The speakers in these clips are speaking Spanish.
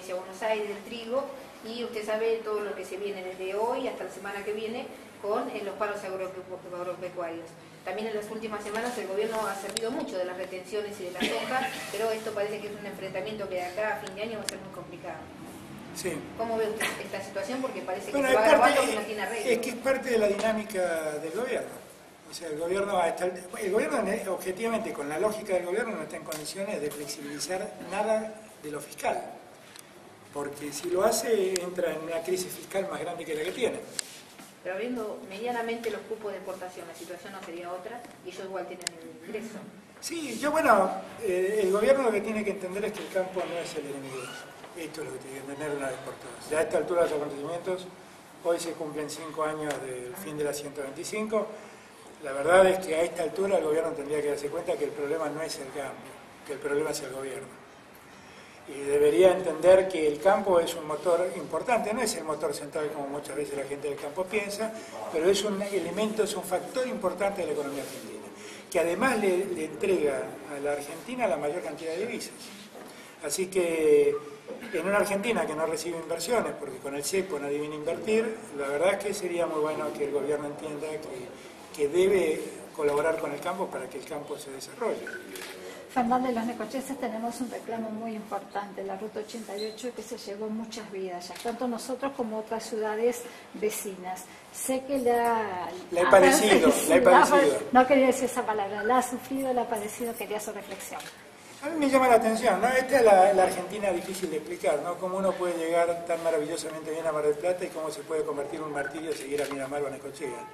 provincia de Buenos Aires, del trigo, y usted sabe todo lo que se viene desde hoy hasta la semana que viene con los paros agropecuarios. También en las últimas semanas el gobierno ha servido mucho de las retenciones y de la soja, pero esto parece que es un enfrentamiento que de acá a fin de año va a ser muy complicado. Sí. ¿Cómo ve usted esta situación? Porque parece que Bueno, se va agravando que no tiene arreglo. es que es parte de la dinámica del gobierno. O sea, el gobierno objetivamente, con la lógica del gobierno, no está en condiciones de flexibilizar nada de lo fiscal. Porque si lo hace, entra en una crisis fiscal más grande que la que tiene. Pero abriendo medianamente los cupos de exportación, la situación no sería otra, y ellos igual tienen el ingreso. Sí, el gobierno lo que tiene que entender es que el campo no es el enemigo. Esto es lo que tiene que entender una vez por todas. Ya a esta altura de los acontecimientos, hoy se cumplen 5 años del fin de la 125. La verdad es que a esta altura el gobierno tendría que darse cuenta que el problema no es el campo, que el problema es el gobierno. Y debería entender que el campo es un motor importante, no es el motor central como muchas veces la gente del campo piensa, pero es un elemento, es un factor importante de la economía argentina, que además le entrega a la Argentina la mayor cantidad de divisas. Así que en una Argentina que no recibe inversiones, porque con el cepo nadie viene a invertir, la verdad es que sería muy bueno que el gobierno entienda que debe colaborar con el campo para que el campo se desarrolle. Fernández, los necocheses tenemos un reclamo muy importante, la Ruta 88, que se llevó muchas vidas, ya tanto nosotros como otras ciudades vecinas. Sé que la he padecido. No quería decir esa palabra, la ha sufrido, la ha padecido, quería su reflexión. A mí me llama la atención, ¿no? Esta es la Argentina difícil de explicar, ¿no? Cómo uno puede llegar tan maravillosamente bien a Mar del Plata y cómo se puede convertir en un martirio seguir a Miramar o a Necochea.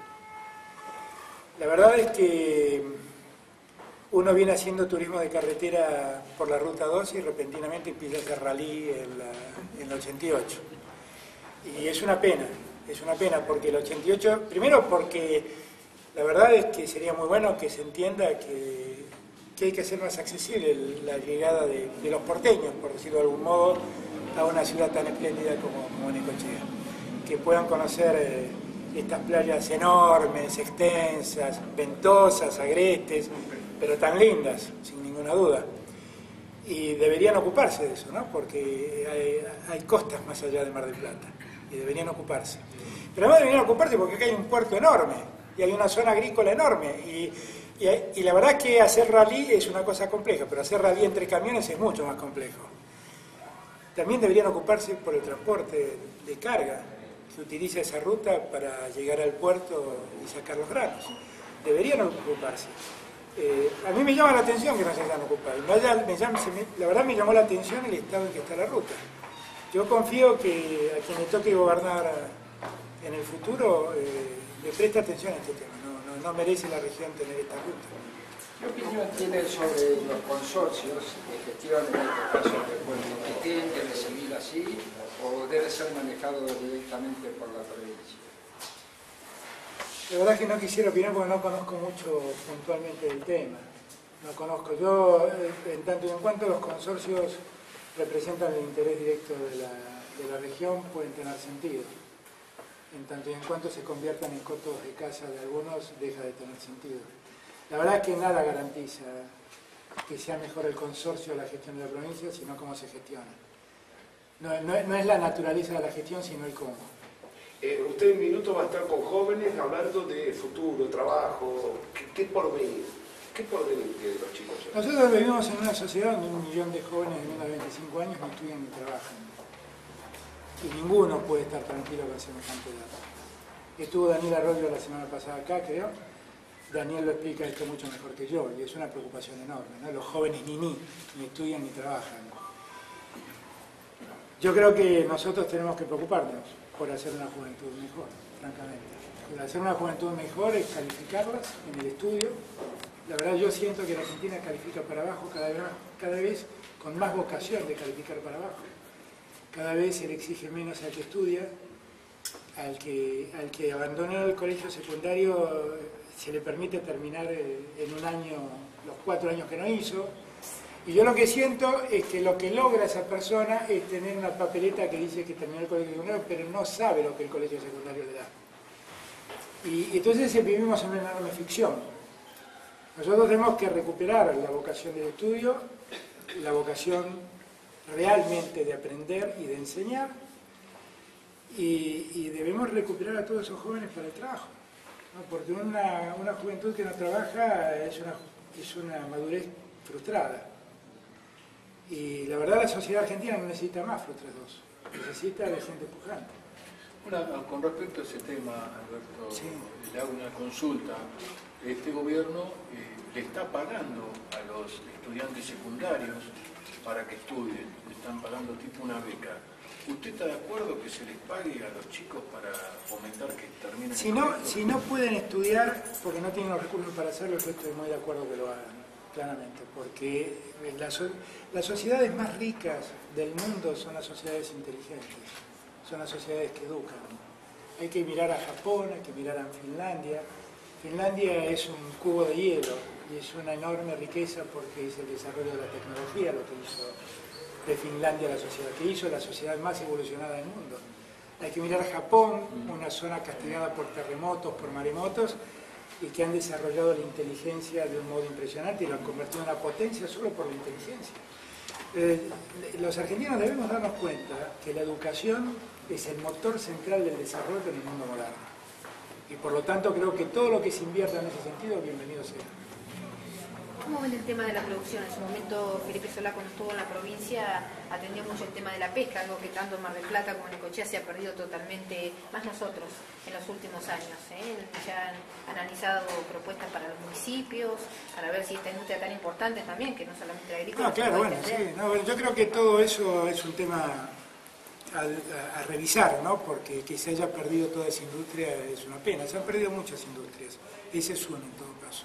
La verdad es que uno viene haciendo turismo de carretera por la Ruta 2 y repentinamente empieza a hacer rally en el 88. Y es una pena porque el 88, primero porque la verdad es que sería muy bueno que se entienda que hay que hacer más accesible la llegada de los porteños, por decirlo de algún modo, a una ciudad tan espléndida como Necochea. Que puedan conocer estas playas enormes, extensas, ventosas, agrestes, pero tan lindas, sin ninguna duda. Y deberían ocuparse de eso, ¿no? Porque hay costas más allá de Mar del Plata, y deberían ocuparse. Pero además deberían ocuparse porque acá hay un puerto enorme, y hay una zona agrícola enorme, y la verdad es que hacer rally es una cosa compleja, pero hacer rally entre camiones es mucho más complejo. También deberían ocuparse por el transporte de carga, que utiliza esa ruta para llegar al puerto y sacar los granos. Deberían ocuparse. A mí me llama la atención que no se hayan ocupado. La verdad me llamó la atención el estado en que está la ruta. Yo confío que a quien le toque gobernar en el futuro le preste atención a este tema. No merece la región tener esta ruta. ¿Qué opinión tiene sobre los consorcios que gestionan en este caso del puerto? ¿Que tienen que recibir así o debe ser manejado directamente por la provincia? La verdad es que no quisiera opinar porque no conozco mucho puntualmente del tema. No conozco. Yo, en tanto y en cuanto los consorcios representan el interés directo de la región, pueden tener sentido. En tanto y en cuanto se conviertan en cotos de casa de algunos, deja de tener sentido. La verdad es que nada garantiza que sea mejor el consorcio o la gestión de la provincia, sino cómo se gestiona. No es la naturaleza de la gestión, sino el cómo. Usted en minutos va a estar con jóvenes hablando de futuro, trabajo, ¿qué porvenir? ¿Qué porvenir de los chicos? Nosotros vivimos en una sociedad donde 1 millón de jóvenes de menos de 25 años no estudian ni trabajan. Y ninguno puede estar tranquilo con semejante edad. Estuvo Daniel Arroyo la semana pasada acá, creo. Daniel lo explica esto mucho mejor que yo, y es una preocupación enorme, ¿no? Los jóvenes ni estudian ni trabajan. Yo creo que nosotros tenemos que preocuparnos por hacer una juventud mejor, francamente. Por hacer una juventud mejor es calificarlas en el estudio. La verdad yo siento que la Argentina califica para abajo cada vez con más vocación de calificar para abajo. Cada vez se le exige menos al que estudia, al que abandonó el colegio secundario se le permite terminar en un año, los 4 años que no hizo. Y yo lo que siento es que lo que logra esa persona es tener una papeleta que dice que terminó el colegio secundario, pero no sabe lo que el colegio secundario le da. Y entonces vivimos en una enorme ficción. Nosotros tenemos que recuperar la vocación del estudio, la vocación realmente de aprender y de enseñar, y debemos recuperar a todos esos jóvenes para el trabajo, ¿no? Porque una juventud que no trabaja es una madurez frustrada. Y la verdad la sociedad argentina no necesita más frustrados, necesita de gente pujante. Con respecto a ese tema, Alberto, Sí. le hago una consulta. Este gobierno le está pagando a los estudiantes secundarios para que estudien, le están pagando tipo una beca. ¿Usted está de acuerdo que se les pague a los chicos para fomentar que terminen? Si no pueden estudiar porque no tienen los recursos para hacerlo, yo estoy muy de acuerdo que lo hagan, claramente, porque las sociedades más ricas del mundo son las sociedades inteligentes, son las sociedades que educan. Hay que mirar a Japón, hay que mirar a Finlandia. Finlandia es un cubo de hielo y es una enorme riqueza porque es el desarrollo de la tecnología lo que hizo de Finlandia la sociedad más evolucionada del mundo. Hay que mirar a Japón, una zona castigada por terremotos, por maremotos, y que han desarrollado la inteligencia de un modo impresionante y lo han convertido en una potencia solo por la inteligencia. Los argentinos debemos darnos cuenta que la educación es el motor central del desarrollo en el mundo moderno. Y por lo tanto creo que todo lo que se invierta en ese sentido, bienvenido sea. ¿Cómo ven el tema de la producción? En su momento Felipe Solá, cuando estuvo en la provincia, atendió mucho el tema de la pesca, algo que tanto en Mar del Plata como en Necochea se ha perdido totalmente, más nosotros, en los últimos años. Ya han analizado propuestas para los municipios, para ver si esta industria tan importante también, que no solamente la agrícola. Claro, bueno, sí. Yo creo que todo eso es un tema a revisar, ¿no? Porque que se haya perdido toda esa industria es una pena. Se han perdido muchas industrias, ese es uno en todo caso.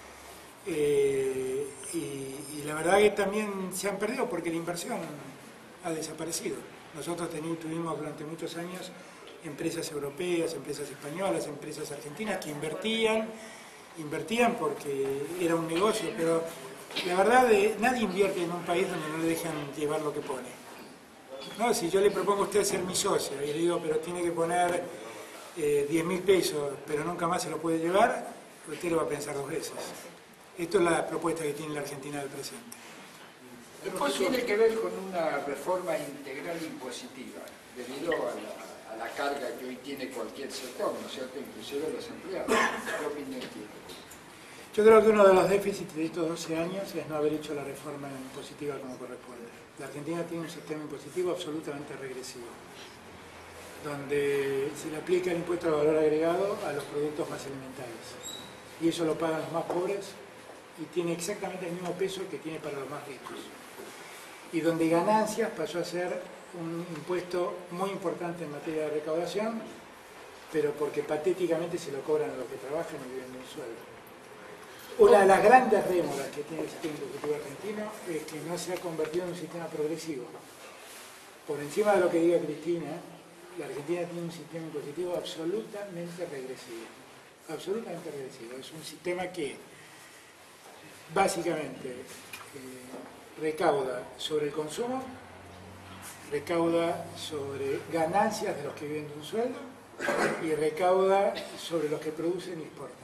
Y la verdad que también se han perdido porque la inversión ha desaparecido. Nosotros tuvimos durante muchos años empresas europeas, empresas españolas, empresas argentinas que invertían porque era un negocio, pero la verdad nadie invierte en un país donde no le dejan llevar lo que pone. No, si yo le propongo a usted ser mi socio y le digo, pero tiene que poner 10.000 pesos, pero nunca más se lo puede llevar, usted lo va a pensar dos veces. Esto es la propuesta que tiene la Argentina del presente. Después tiene que ver con una reforma integral impositiva, debido a la carga que hoy tiene cualquier sector, ¿no es cierto?, inclusive los empleados. ¿Qué opinión tiene? Yo creo que uno de los déficits de estos 12 años es no haber hecho la reforma impositiva como corresponde. La Argentina tiene un sistema impositivo absolutamente regresivo, donde se le aplica el impuesto al valor agregado a los productos más elementales. Y eso lo pagan los más pobres y tiene exactamente el mismo peso que tiene para los más ricos. Y donde ganancias pasó a ser un impuesto muy importante en materia de recaudación, pero porque patéticamente se lo cobran a los que trabajan y viven de un sueldo. Una de las grandes rémoras que tiene el sistema impositivo argentino es que no se ha convertido en un sistema progresivo. Por encima de lo que diga Cristina, la Argentina tiene un sistema impositivo absolutamente regresivo. Absolutamente regresivo. Es un sistema que básicamente recauda sobre el consumo, recauda sobre ganancias de los que viven de un sueldo y recauda sobre los que producen y exportan.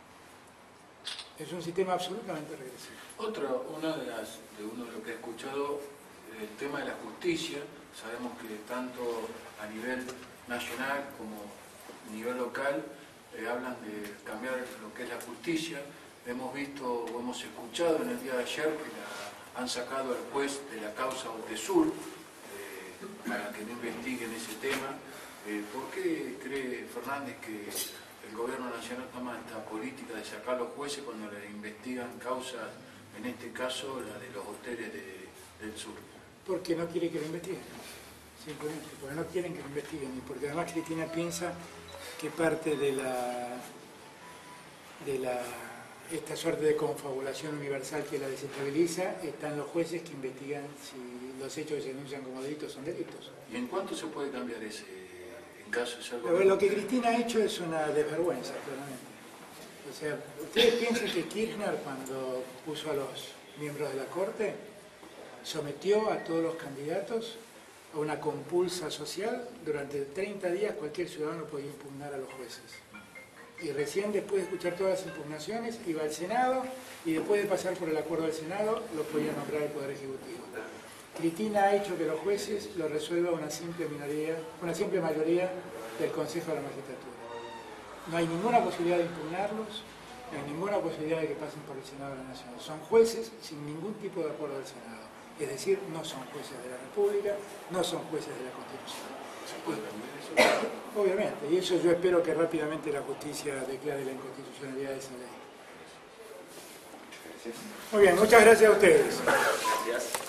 Es un sistema absolutamente regresivo. Uno de lo que he escuchado, el tema de la justicia. Sabemos que tanto a nivel nacional como a nivel local hablan de cambiar lo que es la justicia. Hemos visto o hemos escuchado en el día de ayer que han sacado al juez de la causa Otesur para que no investiguen ese tema. ¿Por qué cree Fernández que el gobierno nacional toma esta política de sacar a los jueces cuando le investigan causas, en este caso la de los hoteles del sur? Porque no quiere que lo investiguen, simplemente, porque no quieren que lo investiguen y porque además Cristina piensa que parte de esta suerte de confabulación universal que la desestabiliza está en los jueces que investigan si los hechos que se denuncian como delitos son delitos. ¿Y en cuánto se puede cambiar ese, en caso de algo? Lo que Cristina ha hecho es una desvergüenza, claramente. O sea, ¿ustedes piensan que Kirchner, cuando puso a los miembros de la Corte, sometió a todos los candidatos a una compulsa social? Durante 30 días cualquier ciudadano podía impugnar a los jueces. Y recién después de escuchar todas las impugnaciones iba al Senado y después de pasar por el acuerdo del Senado lo podía nombrar el Poder Ejecutivo. Cristina ha hecho que los jueces lo resuelva una simple mayoría del Consejo de la Magistratura. No hay ninguna posibilidad de impugnarlos, no hay ninguna posibilidad de que pasen por el Senado de la Nación. Son jueces sin ningún tipo de acuerdo del Senado. Es decir, no son jueces de la República, no son jueces de la Constitución. Obviamente, y eso yo espero que rápidamente la justicia declare la inconstitucionalidad de esa ley. Muy bien, muchas gracias a ustedes. Gracias.